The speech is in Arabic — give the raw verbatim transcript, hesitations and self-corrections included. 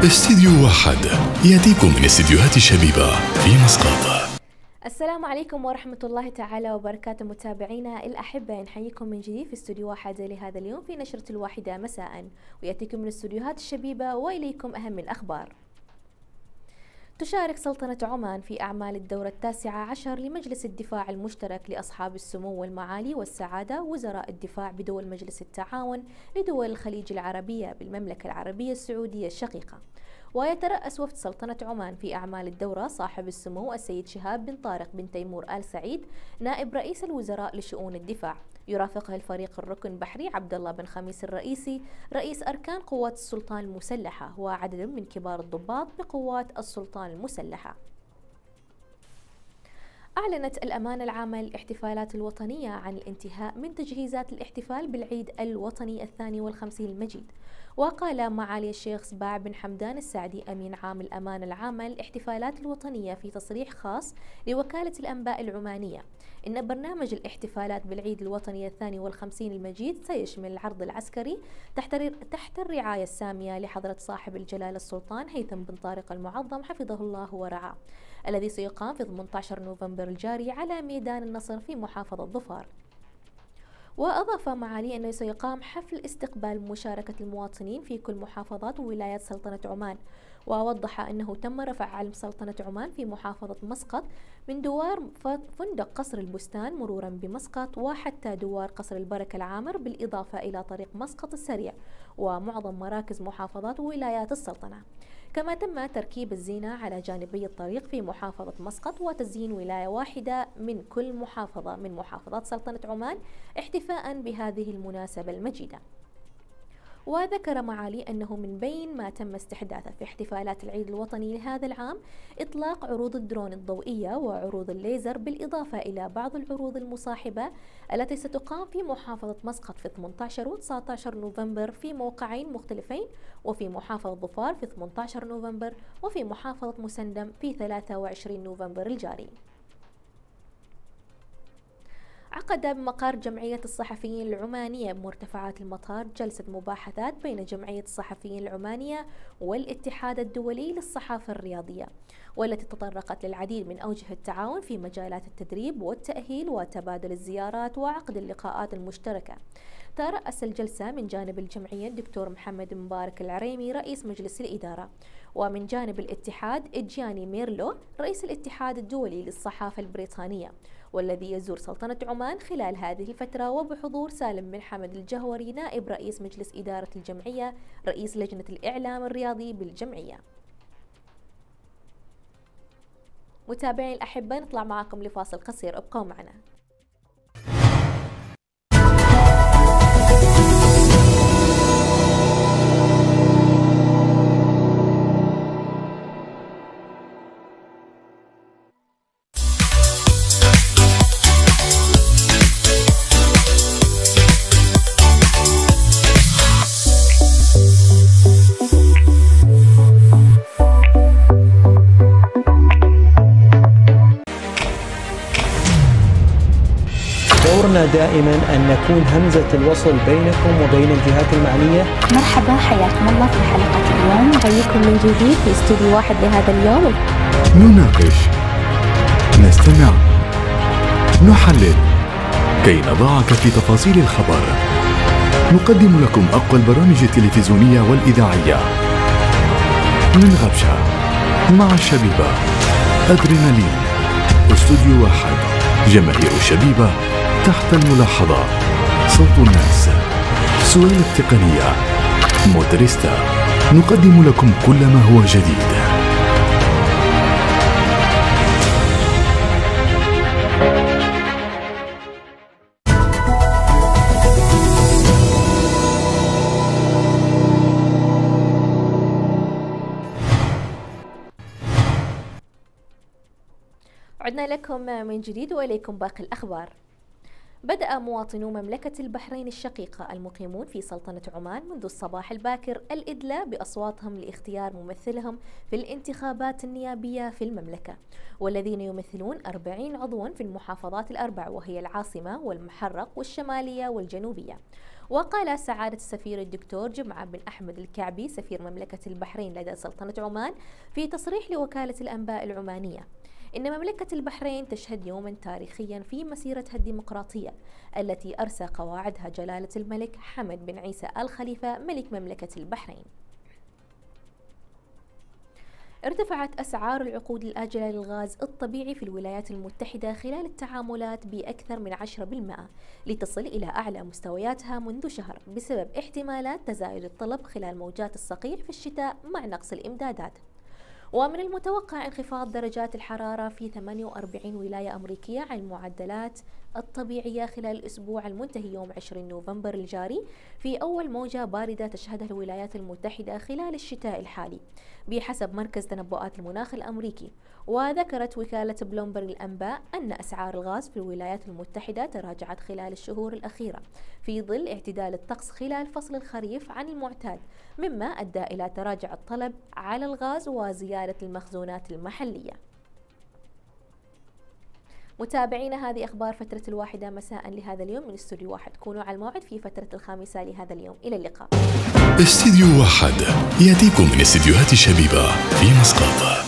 استديو واحد يأتيكم من استديوهات شبيبة في مسقط. السلام عليكم ورحمة الله تعالى وبركاته متابعينا الأحبة، نحييكم من جديد في استوديو واحد لهذا اليوم في نشرة الواحدة مساء، ويأتيكم من استديوهات الشبيبة وإليكم أهم الأخبار. تشارك سلطنة عمان في أعمال الدورة التاسعة عشر لمجلس الدفاع المشترك لأصحاب السمو والمعالي والسعادة وزراء الدفاع بدول مجلس التعاون لدول الخليج العربية بالمملكة العربية السعودية الشقيقة. ويترأس وفد سلطنة عمان في أعمال الدورة صاحب السمو السيد شهاب بن طارق بن تيمور آل سعيد نائب رئيس الوزراء لشؤون الدفاع، يرافقه الفريق الركن بحري عبد الله بن خميس الرئيسي رئيس أركان قوات السلطان المسلحة وعدد من كبار الضباط بقوات السلطان المسلحة. أعلنت الأمانة العامة للاحتفالات الوطنية عن الانتهاء من تجهيزات الاحتفال بالعيد الوطني الثاني والخمسين المجيد. وقال معالي الشيخ سباع بن حمدان السعدي أمين عام الأمانة العامة للاحتفالات الوطنية في تصريح خاص لوكالة الأنباء العمانية إن برنامج الاحتفالات بالعيد الوطني الثاني والخمسين المجيد سيشمل العرض العسكري تحت تحت الرعاية السامية لحضرة صاحب الجلالة السلطان هيثم بن طارق المعظم حفظه الله ورعاه، الذي سيقام في ثمانية عشر نوفمبر الجاري على ميدان النصر في محافظة ظفار. وأضاف معالي أنه سيقام حفل استقبال مشاركة المواطنين في كل محافظات وولايات سلطنة عمان. ووضح أنه تم رفع علم سلطنة عمان في محافظة مسقط من دوار فندق قصر البستان مرورا بمسقط وحتى دوار قصر البركة العامر، بالإضافة إلى طريق مسقط السريع ومعظم مراكز محافظات وولايات السلطنة. كما تم تركيب الزينة على جانبي الطريق في محافظة مسقط وتزيين ولاية واحدة من كل محافظة من محافظات سلطنة عمان احتفاء بهذه المناسبة المجيدة. وذكر معالي أنه من بين ما تم استحداثه في احتفالات العيد الوطني لهذا العام إطلاق عروض الدرون الضوئية وعروض الليزر، بالإضافة إلى بعض العروض المصاحبة التي ستقام في محافظة مسقط في ثمانية عشر و تسعة عشر نوفمبر في موقعين مختلفين، وفي محافظة ظفار في ثمانية عشر نوفمبر، وفي محافظة مسندم في ثلاثة وعشرين نوفمبر الجاري. عقد بمقر جمعية الصحفيين العمانية بمرتفعات المطار جلسة مباحثات بين جمعية الصحفيين العمانية والاتحاد الدولي للصحافة الرياضية، والتي تطرقت للعديد من أوجه التعاون في مجالات التدريب والتأهيل وتبادل الزيارات وعقد اللقاءات المشتركة. ترأس الجلسة من جانب الجمعية الدكتور محمد مبارك العريمي رئيس مجلس الإدارة، ومن جانب الاتحاد إجياني ميرلو رئيس الاتحاد الدولي للصحافة البريطانية، والذي يزور سلطنة عمان خلال هذه الفترة، وبحضور سالم بن حمد الجهوري نائب رئيس مجلس إدارة الجمعية رئيس لجنة الإعلام الرياضي بالجمعية. متابعين الأحبة، نطلع معكم لفاصل قصير، ابقوا معنا. دورنا دائما أن نكون همزة الوصل بينكم وبين الجهات المعنية. مرحبا، حياكم الله في حلقة اليوم، نحييكم من جديد في استوديو واحد لهذا اليوم. نناقش، نستمع، نحلل كي نضعك في تفاصيل الخبر. نقدم لكم أقوى البرامج التلفزيونية والإذاعية من غبشة مع الشبيبة، أدرينالين، استوديو واحد، جماهير الشبيبة تحت الملاحظة، صوت الناس، سؤال التقنية، موتريستا. نقدم لكم كل ما هو جديد. عدنا لكم من جديد وإليكم باقي الأخبار. بدأ مواطنو مملكة البحرين الشقيقة المقيمون في سلطنة عمان منذ الصباح الباكر الإدلاء بأصواتهم لاختيار ممثلهم في الانتخابات النيابية في المملكة، والذين يمثلون أربعين عضوا في المحافظات الأربع، وهي العاصمة والمحرق والشمالية والجنوبية. وقال سعادة السفير الدكتور جمعة بن أحمد الكعبي سفير مملكة البحرين لدى سلطنة عمان في تصريح لوكالة الأنباء العمانية إن مملكة البحرين تشهد يوما تاريخيا في مسيرتها الديمقراطية التي أرسى قواعدها جلالة الملك حمد بن عيسى آل خليفة ملك مملكة البحرين. ارتفعت أسعار العقود الآجلة للغاز الطبيعي في الولايات المتحدة خلال التعاملات بأكثر من عشرة بالمئة لتصل إلى أعلى مستوياتها منذ شهر بسبب احتمالات تزايد الطلب خلال موجات الصقيع في الشتاء مع نقص الإمدادات. ومن المتوقع انخفاض درجات الحرارة في ثمانية وأربعين ولاية أمريكية عن المعدلات الطبيعية خلال الأسبوع المنتهي يوم عشرين نوفمبر الجاري في أول موجة باردة تشهدها الولايات المتحدة خلال الشتاء الحالي بحسب مركز تنبؤات المناخ الأمريكي. وذكرت وكالة بلومبرج الأنباء أن أسعار الغاز في الولايات المتحدة تراجعت خلال الشهور الأخيرة في ظل اعتدال الطقس خلال فصل الخريف عن المعتاد، مما أدى إلى تراجع الطلب على الغاز وزيادة المخزونات المحلية. متابعينا، هذه أخبار فترة الواحدة مساء لهذا اليوم من استوديو واحد. كونوا على الموعد في فترة الخامسة لهذا اليوم. إلى اللقاء. استوديو واحد يأتيكم من استديوهات شبيبة في مسقط.